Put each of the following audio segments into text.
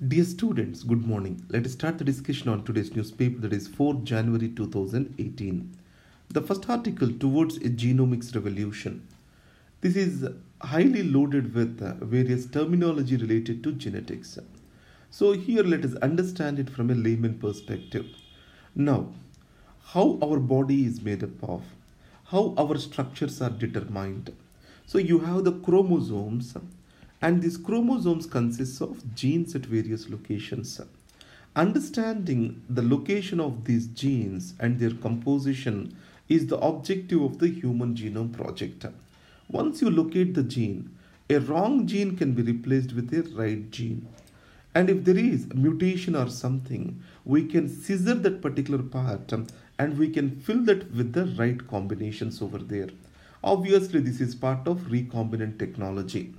Dear students, good morning. Let us start the discussion on today's newspaper, that is 4th January 2018. The first article, Towards a Genomics Revolution. This is highly loaded with various terminology related to genetics. So here let us understand it from a layman perspective. Now, how our body is made up of, how our structures are determined. So you have the chromosomes, and these chromosomes consist of genes at various locations. Understanding the location of these genes and their composition is the objective of the Human Genome Project. Once you locate the gene, a wrong gene can be replaced with a right gene. And if there is a mutation or something, we can scissor that particular part and we can fill that with the right combinations over there. Obviously, this is part of recombinant technology.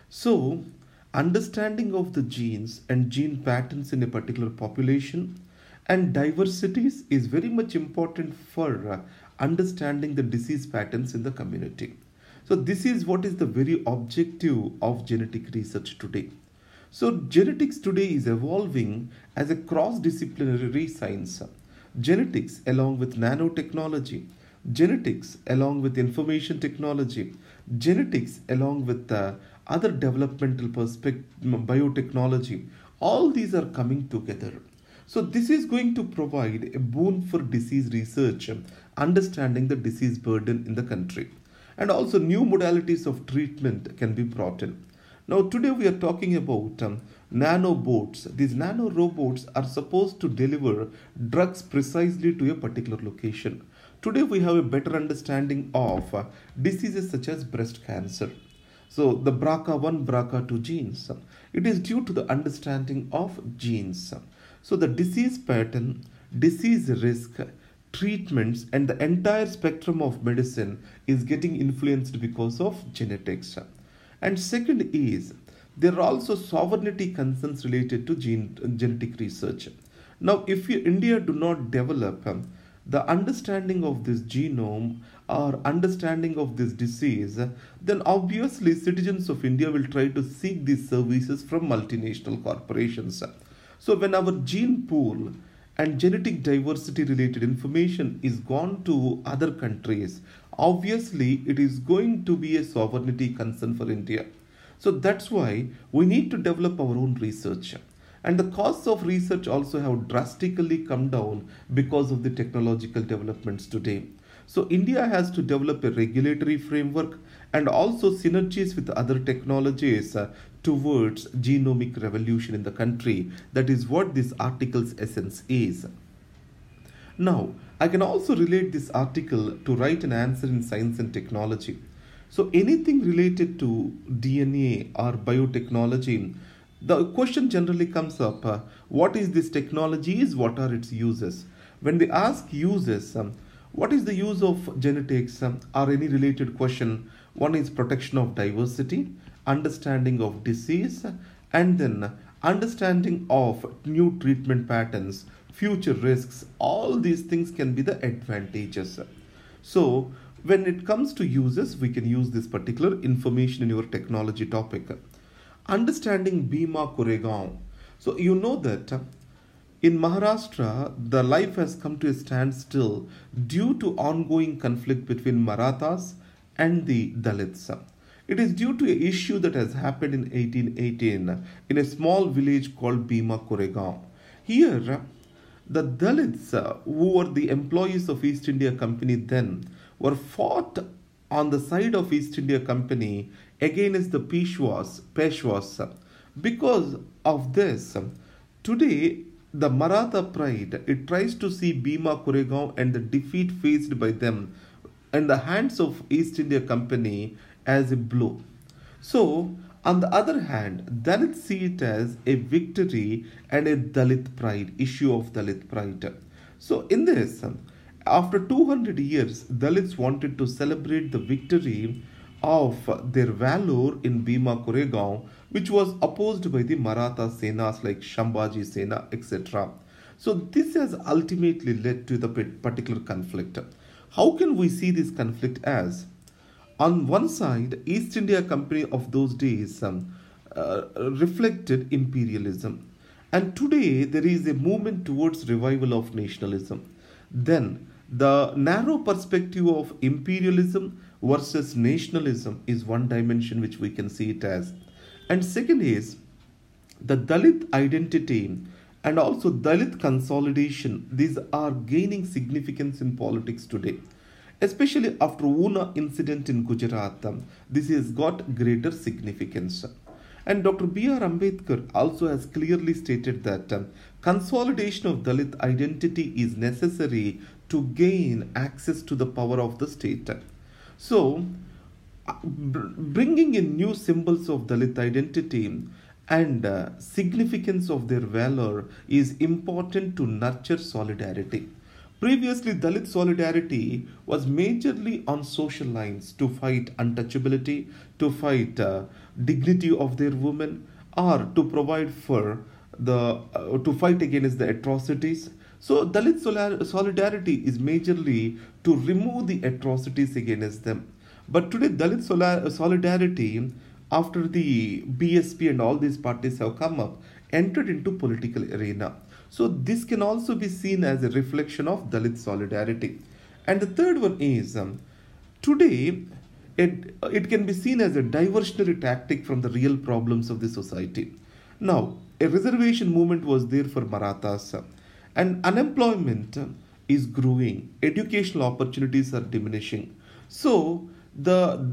So, understanding of the genes and gene patterns in a particular population and diversities is very much important for understanding the disease patterns in the community. So, this is what is the very objective of genetic research today. So, genetics today is evolving as a cross-disciplinary science. Genetics along with nanotechnology, genetics along with information technology, genetics along with other developmental biotechnology, all these are coming together. So this is going to provide a boon for disease research, understanding the disease burden in the country. And also new modalities of treatment can be brought in. Now today we are talking about nanobots. These nanorobots are supposed to deliver drugs precisely to a particular location. Today we have a better understanding of diseases such as breast cancer. So the BRCA1, BRCA2 genes. It is due to the understanding of genes. So the disease pattern, disease risk, treatments and the entire spectrum of medicine is getting influenced because of genetics. And second is, there are also sovereignty concerns related to genetic research. Now, if India do not develop the understanding of this genome or understanding of this disease, then obviously citizens of India will try to seek these services from multinational corporations. So when our gene pool and genetic diversity related information is gone to other countries, obviously it is going to be a sovereignty concern for India. So that's why we need to develop our own research. And the costs of research also have drastically come down because of the technological developments today. So India has to develop a regulatory framework and also synergies with other technologies towards genomic revolution in the country. That is what this article's essence is. Now, I can also relate this article to write an answer in science and technology. So anything related to DNA or biotechnology, the question generally comes up, what is this technology, what are its uses? When they ask uses, what is the use of genetics or any related question, one is protection of diversity, understanding of disease, and then understanding of new treatment patterns, future risks, all these things can be the advantages. So when it comes to uses, we can use this particular information in your technology topic. Understanding Bhima Koregaon. So you know that in Maharashtra, the life has come to a standstill due to ongoing conflict between Marathas and the Dalits. It is due to an issue that has happened in 1818 in a small village called Bhima Koregaon. Here, the Dalits, who were the employees of East India Company then, were fought on the side of East India Company against the Peshwas. Because of this, today the Maratha pride, it tries to see Bhima Koregaon and the defeat faced by them in the hands of East India Company as a blow. So, on the other hand, Dalits see it as a victory and a Dalit pride, issue of Dalit pride. So, in this, after 200 years, Dalits wanted to celebrate the victory of their valor in Bhima Koregaon, which was opposed by the Maratha Senas like Shambhaji Sena, etc. So this has ultimately led to the particular conflict. How can we see this conflict as? On one side, East India Company of those days reflected imperialism. And today there is a movement towards revival of nationalism. Then the narrow perspective of imperialism versus nationalism is one dimension which we can see it as. And second is the Dalit identity and also Dalit consolidation. These are gaining significance in politics today. Especially after Una incident in Gujarat, this has got greater significance. And Dr. B.R. Ambedkar also has clearly stated that consolidation of Dalit identity is necessary to gain access to the power of the state. So, bringing in new symbols of Dalit identity and significance of their valor is important to nurture solidarity. Previously, Dalit solidarity was majorly on social lines to fight untouchability, to fight dignity of their women, or to provide for to fight against the atrocities. So, Dalit solidarity is majorly to remove the atrocities against them. But today, Dalit solidarity, after the BSP and all these parties have come up, entered into political arena. So this can also be seen as a reflection of Dalit solidarity. And the third one is today it can be seen as a diversionary tactic from the real problems of the society. Now, a reservation movement was there for Marathas, and unemployment is growing, educational opportunities are diminishing. So the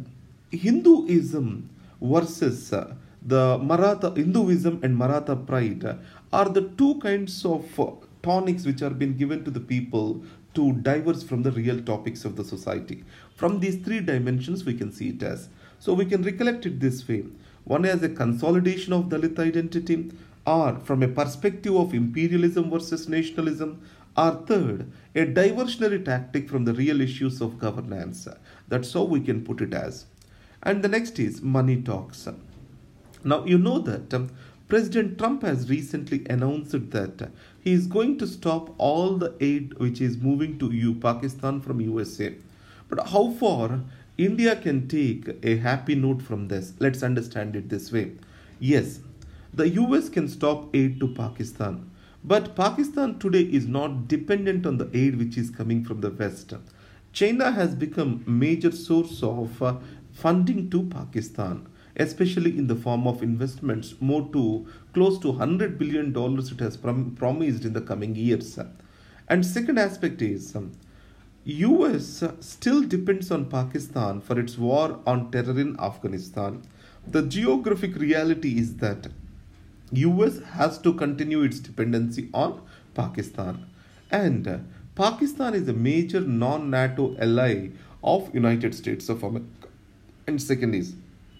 Hinduism versus the Maratha Hinduism and Maratha pride are the two kinds of tonics which are being given to the people to diverse from the real topics of the society. From these three dimensions, we can see it as. So we can recollect it this way. One as a consolidation of Dalit identity, or from a perspective of imperialism versus nationalism, or third, a diversionary tactic from the real issues of governance. That's how we can put it as. And the next is money talks. Now, you know that President Trump has recently announced that he is going to stop all the aid which is moving to Pakistan from USA. But how far India can take a happy note from this? Let's understand it this way. Yes, the US can stop aid to Pakistan. But Pakistan today is not dependent on the aid which is coming from the West. China has become a major source of funding to Pakistan, especially in the form of investments, more to close to $100 billion it has promised in the coming years. And second aspect is US still depends on Pakistan for its war on terror in Afghanistan. The geographic reality is that US has to continue its dependency on Pakistan. And Pakistan is a major non-NATO ally of United States of America. And second is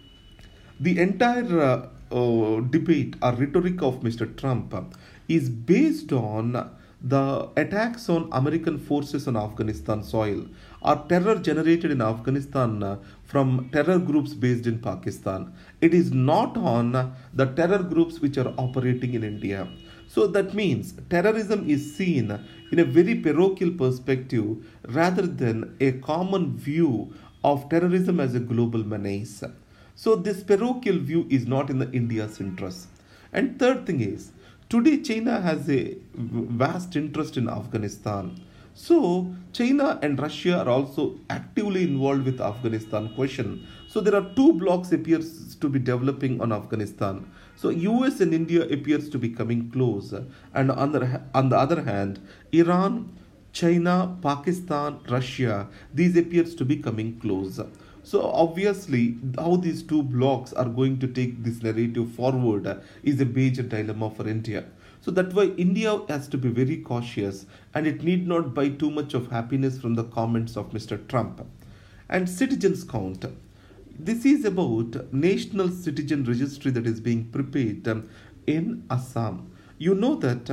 the entire debate or rhetoric of Mr. Trump is based on the attacks on American forces on Afghanistan soil or terror generated in Afghanistan from terror groups based in Pakistan. It is not on the terror groups which are operating in India. So that means terrorism is seen in a very parochial perspective rather than a common view of terrorism as a global menace. So this parochial view is not in the India's interest. And third thing is, today China has a vast interest in Afghanistan. So China and Russia are also actively involved with Afghanistan question. So there are two blocks appears to be developing on Afghanistan. So US and India appears to be coming close. And on the other hand, Iran, China, Pakistan, Russia, these appears to be coming close. So obviously, how these two blocks are going to take this narrative forward is a major dilemma for India. So that's why India has to be very cautious and it need not buy too much of happiness from the comments of Mr. Trump. And citizens count. This is about national citizen registry that is being prepared in Assam. You know that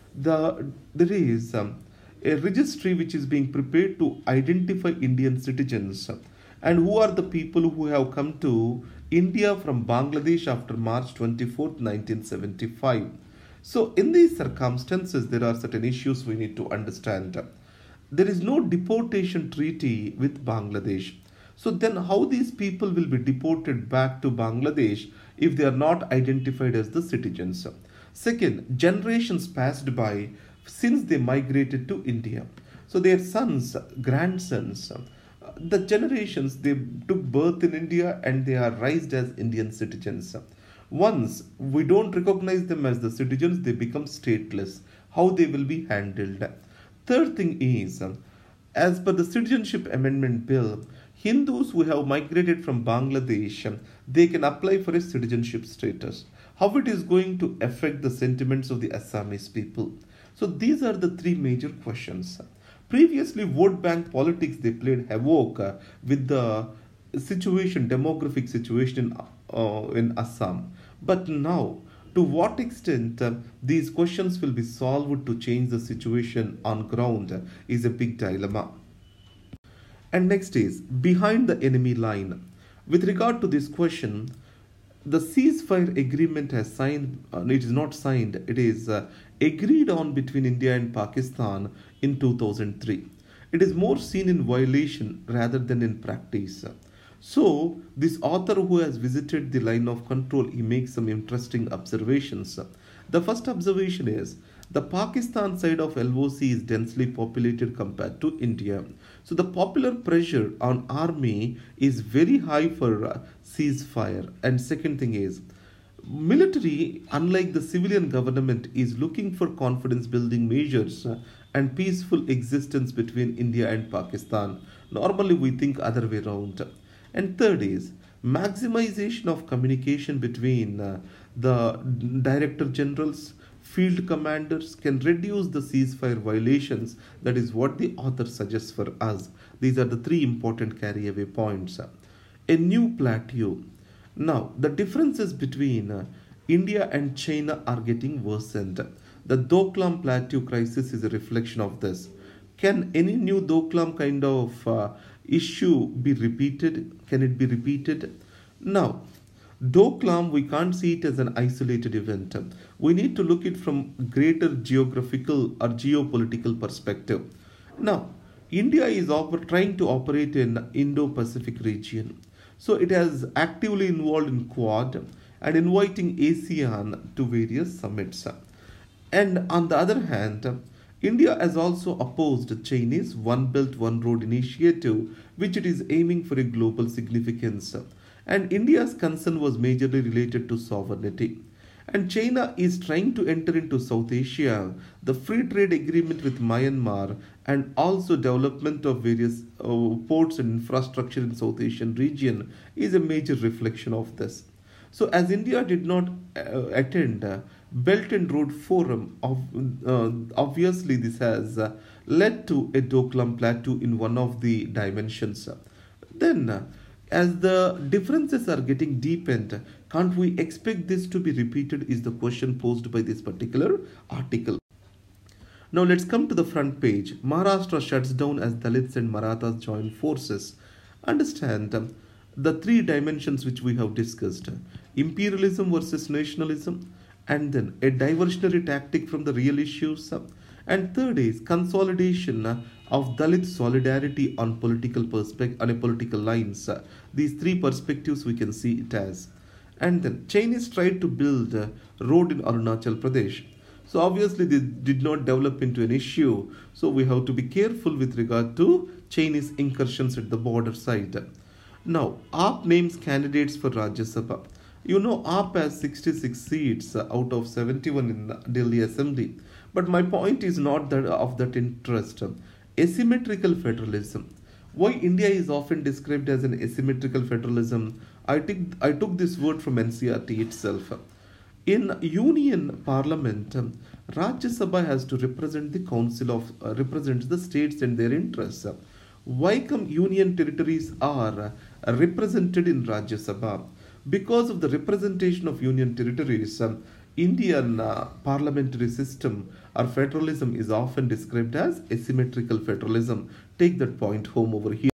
there is a registry which is being prepared to identify Indian citizens and who are the people who have come to India from Bangladesh after March 24th, 1975. So in these circumstances, there are certain issues we need to understand. There is no deportation treaty with Bangladesh. So then how these people will be deported back to Bangladesh if they are not identified as the citizens? Second, generations passed by since they migrated to India. So their sons, grandsons, the generations they took birth in India and they are raised as Indian citizens. Once we don't recognize them as the citizens, they become stateless. How they will be handled? Third thing is, as per the Citizenship Amendment Bill, Hindus who have migrated from Bangladesh, they can apply for a citizenship status. How it is going to affect the sentiments of the Assamese people? So these are the three major questions. Previously, vote bank politics they played havoc with the demographic situation in Assam. But now, to what extent these questions will be solved to change the situation on ground is a big dilemma. And next is behind the enemy line. With regard to this question, the ceasefire agreement has signed, it is not signed, it is agreed on between India and Pakistan in 2003. It is more seen in violation rather than in practice. So, this author who has visited the line of control, he makes some interesting observations. The first observation is the Pakistan side of LOC is densely populated compared to India. So the popular pressure on army is very high for ceasefire. And second thing is military, unlike the civilian government, is looking for confidence building measures and peaceful existence between India and Pakistan. Normally we think other way around. And third is maximization of communication between the director generals, field commanders can reduce the ceasefire violations. That is what the author suggests for us. These are the three important carry-away points. A new plateau. Now, the differences between India and China are getting worsened. The Doklam Plateau crisis is a reflection of this. Can any new Doklam kind of issue be repeated? Can it be repeated? Now, Doklam, we can't see it as an isolated event. We need to look at it from greater geographical or geopolitical perspective. Now, India is trying to operate in Indo-Pacific region. So it has actively involved in Quad and inviting ASEAN to various summits. And on the other hand, India has also opposed Chinese One Belt One Road initiative, which it is aiming for a global significance. And India's concern was majorly related to sovereignty. And China is trying to enter into South Asia, the free trade agreement with Myanmar, and also development of various ports and infrastructure in South Asian region is a major reflection of this. So as India did not attend Belt and Road Forum, obviously this has led to a Doklam Plateau in one of the dimensions. Then as the differences are getting deepened, can't we expect this to be repeated is the question posed by this particular article. Now let's come to the front page. Maharashtra shuts down as Dalits and Marathas join forces. Understand the three dimensions which we have discussed. Imperialism versus nationalism, and then a diversionary tactic from the real issues, and third is consolidation of Dalit solidarity on a political lines. These three perspectives we can see it as. And then Chinese tried to build a road in Arunachal Pradesh. So obviously they did not develop into an issue. So we have to be careful with regard to Chinese incursions at the border side. Now, AAP names candidates for Rajya Sabha. You know, AAP has 66 seats out of 71 in Delhi Assembly. But my point is not that of that interest. Asymmetrical federalism. Why India is often described as an asymmetrical federalism? I took this word from NCRT itself. In Union Parliament, Rajya Sabha has to represent the council of represents the states and their interests. Why come Union territories are represented in Rajya Sabha? Because of the representation of Union territories, Indian parliamentary system or federalism is often described as asymmetrical federalism. Take that point home over here.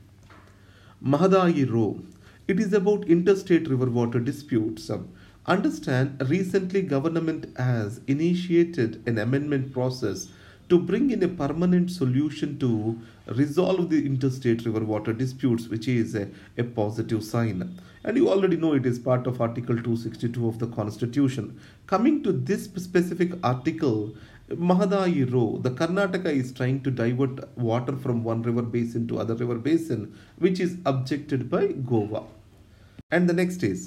Mahadayi Row. It is about interstate river water disputes. Understand, recently government has initiated an amendment process to to bring in a permanent solution to resolve the interstate river water disputes, which is a positive sign. And you already know it is part of Article 262 of the Constitution. Coming to this specific article, Mahadayi Row, the Karnataka is trying to divert water from one river basin to other river basin, which is objected by Goa. And the next is,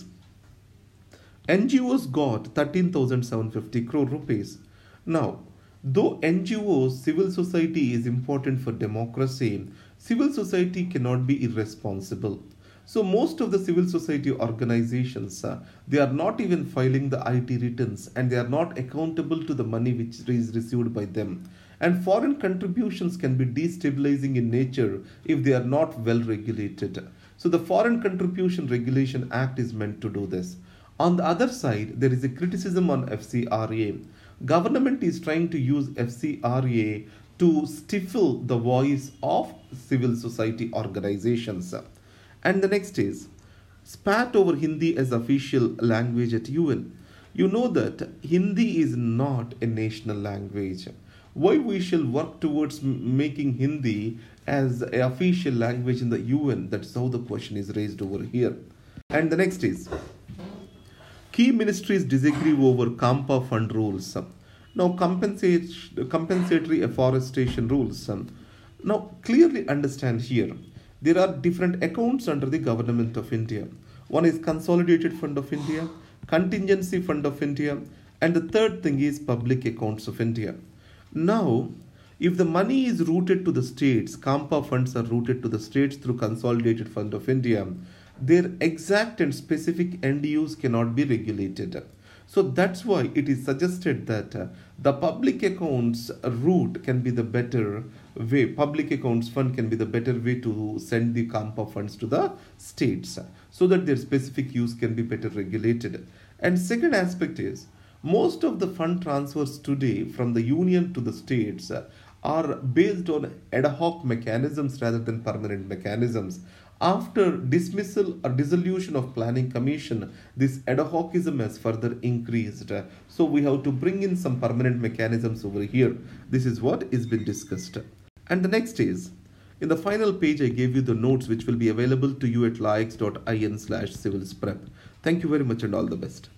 NGOs got 13,750 crore rupees. Now, though NGOs, civil society is important for democracy, civil society cannot be irresponsible. So most of the civil society organizations, they are not even filing the IT returns and they are not accountable to the money which is received by them. And foreign contributions can be destabilizing in nature if they are not well regulated. So the Foreign Contribution Regulation Act is meant to do this. On the other side, there is a criticism on FCRA. Government is trying to use FCRA to stifle the voice of civil society organizations. And the next is, spat over Hindi as official language at UN. You know that Hindi is not a national language. Why we shall work towards making Hindi as an official language in the UN? That's how the question is raised over here. And the next is, key ministries disagree over Kampa fund rules. Now, compensatory afforestation rules. Now, clearly understand here, there are different accounts under the Government of India. One is Consolidated Fund of India, Contingency Fund of India, and the third thing is Public Accounts of India. Now, if the money is routed to the states, Kampa funds are routed to the states through Consolidated Fund of India, their exact and specific end use cannot be regulated. So that's why it is suggested that the public accounts route can be the better way, public accounts fund can be the better way to send the Kampa funds to the states so that their specific use can be better regulated. And second aspect is, most of the fund transfers today from the union to the states are based on ad hoc mechanisms rather than permanent mechanisms. After dismissal or dissolution of Planning Commission, this ad hocism has further increased. So we have to bring in some permanent mechanisms over here. This is what is been discussed. And the next is, in the final page, I gave you the notes which will be available to you at laix.in/civilsprep. Thank you very much and all the best.